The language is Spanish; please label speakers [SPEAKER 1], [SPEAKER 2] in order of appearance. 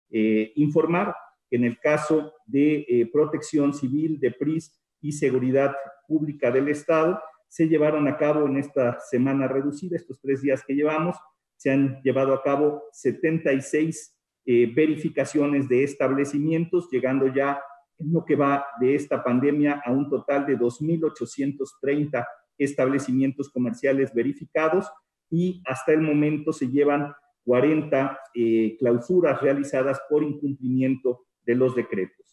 [SPEAKER 1] informar que en el caso de Protección Civil, de PRIS y Seguridad Pública del Estado, se llevaron a cabo en esta semana reducida, estos 3 días que llevamos, se han llevado a cabo 76 verificaciones de establecimientos, llegando ya en lo que va de esta pandemia a un total de 2.830 establecimientos comerciales verificados, y hasta el momento se llevan 40 clausuras realizadas por incumplimiento de los decretos.